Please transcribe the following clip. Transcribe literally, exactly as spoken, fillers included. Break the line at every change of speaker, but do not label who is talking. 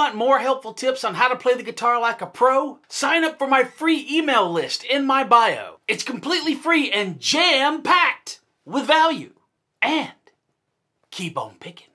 want more helpful tips on how to play the guitar like a pro? Sign up for my free email list in my bio. It's completely free and jam-packed with value. And keep on picking.